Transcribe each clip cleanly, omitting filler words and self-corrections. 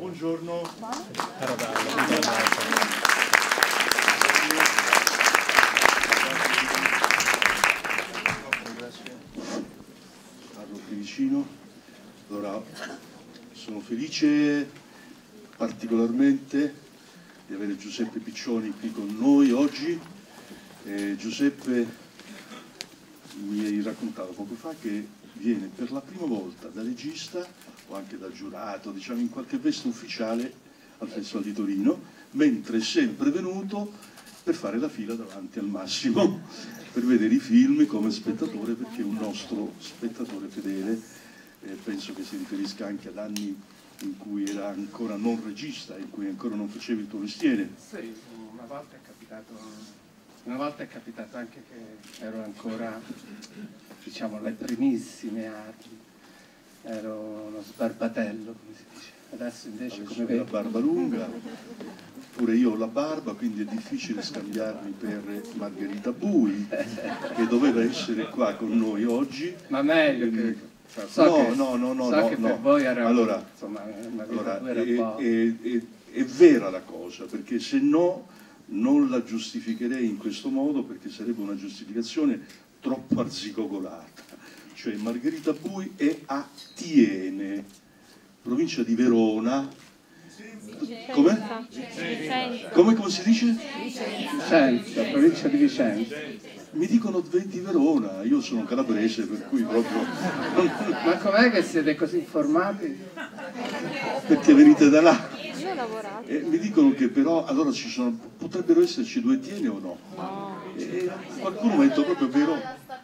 Buongiorno. Parlo qui vicino. Allora, sono felice particolarmente di avere Giuseppe Piccioni qui con noi oggi. Giuseppe mi raccontava poco fa che viene per la prima volta da regista o anche da giurato, diciamo in qualche veste ufficiale al Festival di Torino, mentre è sempre venuto per fare la fila davanti al massimo, per vedere i film come spettatore, perché è un nostro spettatore fedele. Penso che si riferisca anche ad anni in cui era ancora non regista, in cui ancora non facevi il tuo mestiere. Sì, una volta è capitato anche che ero ancora, diciamo, alle primissime armi, ero uno sbarbatello, come si dice. Adesso invece come vedi... la barba lunga, pure io ho la barba, quindi è difficile scambiarmi per Margherita Bui, che doveva essere qua con noi oggi. Ma meglio che... No, per voi era... Allora, insomma, è vera la cosa, perché se no non la giustificherei in questo modo, perché sarebbe una giustificazione troppo arzigogolata. Cioè Margherita Bui è a Tiene, provincia di Verona. Come? Come si dice? Vicenza, provincia di Vicenza. Mi dicono di Verona, io sono calabrese, per cui proprio... Ma com'è che siete così informati? Perché venite da là. Io ho lavorato. Mi dicono che però allora potrebbero esserci due Tiene o no? Qualcuno mi ha detto proprio vero.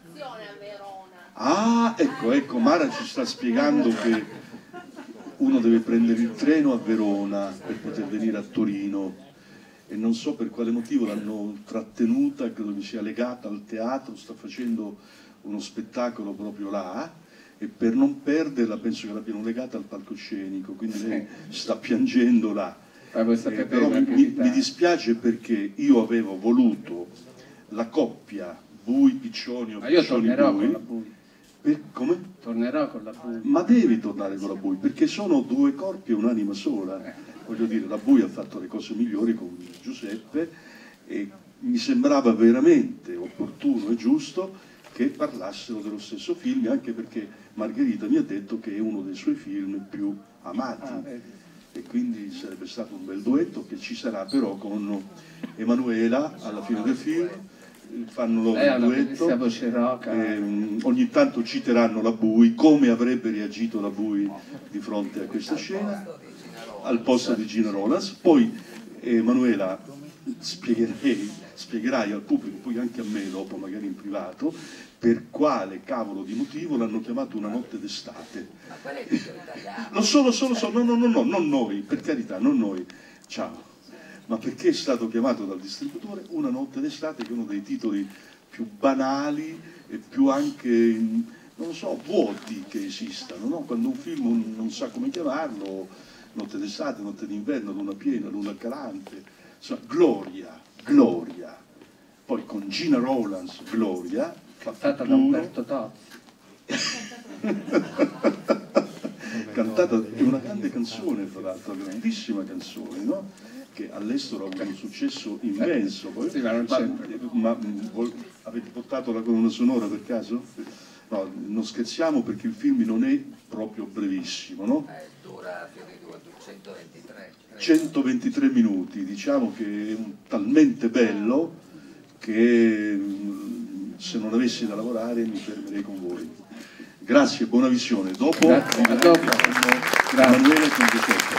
Ah, ecco, Mara ci sta spiegando che uno deve prendere il treno a Verona per poter venire a Torino e non so per quale motivo l'hanno trattenuta, credo che sia legata al teatro, sta facendo uno spettacolo proprio là e per non perderla penso che l'abbiano legata al palcoscenico, quindi lei sta piangendo là. Però mi dispiace perché io avevo voluto la coppia Bui-Piccioni o Piccioni-Bui. Come? Tornerò con la Bui. Ma devi tornare con la Bui, perché sono due corpi e un'anima sola. Voglio dire, la Bui ha fatto le cose migliori con Giuseppe e mi sembrava veramente opportuno e giusto che parlassero dello stesso film, anche perché Margherita mi ha detto che è uno dei suoi film più amati. E quindi sarebbe stato un bel duetto che ci sarà però con Emanuela alla fine del film. Fanno loro il duetto, ogni tanto citeranno la Bui, come avrebbe reagito la Bui di fronte a questa scena, al posto di Gina Rollins. Poi Emanuela spiegherai al pubblico, poi anche a me dopo, magari in privato, per quale cavolo di motivo l'hanno chiamato Una notte d'estate. Lo so, no, non noi, per carità, non noi, ciao. Ma perché è stato chiamato dal distributore Una notte d'estate, che è uno dei titoli più banali e più anche, non so, vuoti che esistano, no? Quando un film non sa come chiamarlo, notte d'estate, notte d'inverno, luna piena, luna calante, insomma, Gloria, poi con Gina Rollins, Gloria, cantata da Umberto Tozzi. Cantata, è una grande canzone, fra l'altro, una grandissima canzone, no? Che all'estero ha avuto un successo immenso. Sì, ma avete portato la colonna sonora per caso? No, non scherziamo perché il film non è proprio brevissimo, no? Dura più di 123. 123 minuti, diciamo che è talmente bello che se non avessi da lavorare mi fermerei con voi. Grazie, buona visione. Dopo, Grazie. Emanuele con Giuseppe.